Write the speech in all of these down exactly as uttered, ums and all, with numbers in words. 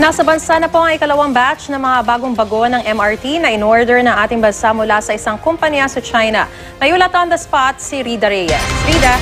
Nasa bansa na po ang ikalawang batch ng mga bagong bago ng M R T na in-order ng ating bansa mula sa isang kumpanya sa China. May ulat on the spot si Rida Reyes. Rida?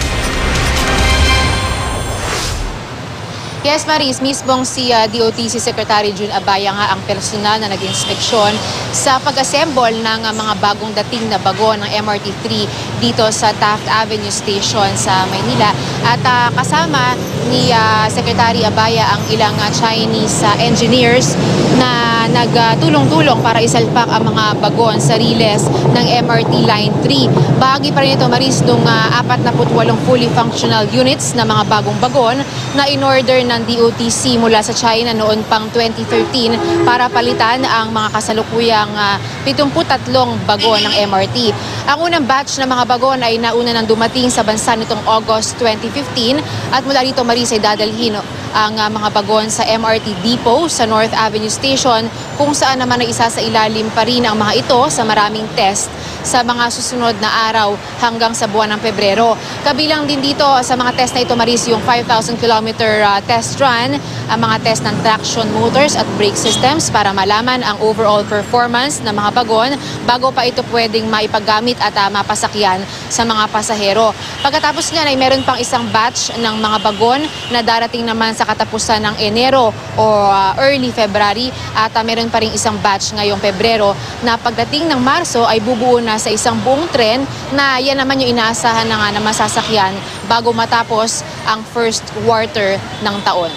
Yes, Maris, mismong si uh, D O T C Secretary Jun Abaya nga ang personal na nag-inspeksyon sa pag-assemble ng uh, mga bagong dating na bago ng M R T three dito sa Taft Avenue Station sa Maynila. At uh, kasama ni uh, Secretary Abaya ang ilang uh, Chinese uh, engineers na nagtulong-tulong uh, para isalpak ang mga bagon sa riles ng M R T Line three. Bahagi pa rin ito, Maris, nung uh, forty-eight fully functional units na mga bagong bagon na in-order ng D O T C mula sa China noon pang twenty thirteen para palitan ang mga kasalukuyang uh, seventy-three bagon ng M R T. Ang unang batch ng mga bagon ay nauna nang dumating sa bansa nitong August twenty fifteen at mula rito, Maris, ay dadalhin ang uh, mga bagon sa M R T Depot sa North Avenue Station kung saan naman ay isa sa ilalim pa rin ang mga ito sa maraming test sa mga susunod na araw hanggang sa buwan ng Pebrero. Kabilang din dito sa mga test na ito, Maris, yung five thousand kilometer uh, test run, ang mga test ng traction motors at brake systems para malaman ang overall performance ng mga bagon bago pa ito pwedeng maipagamit at uh, mapasakyan sa mga pasahero. Pagkatapos nga ay meron pang isang batch ng mga bagon na darating naman sa katapusan ng Enero o uh, early February at uh, meron pa rin isang batch ngayong Pebrero na pagdating ng Marso ay bubuo na sa isang buong tren na yan naman yung inaasahan na nga na masasakyan bago matapos ang first quarter ng taon.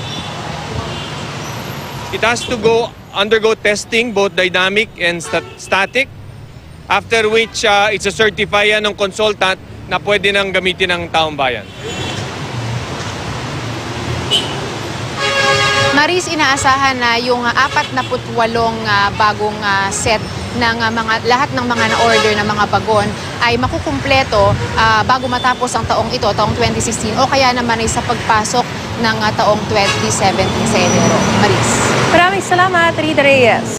It has to go undergo testing, both dynamic and stat static, after which uh, it's a certify ng consultant na pwede nang gamitin ng taong bayan. Maris, inaasahan na yung forty-eight uh, bagong uh, set ng uh, mga lahat ng mga na-order na mga bagon ay makukumpleto uh, bago matapos ang taong ito, taong twenty sixteen, o kaya naman ay sa pagpasok ng uh, taong twenty seventeen sa Enero. Maris. Maraming salamat, Rida Reyes.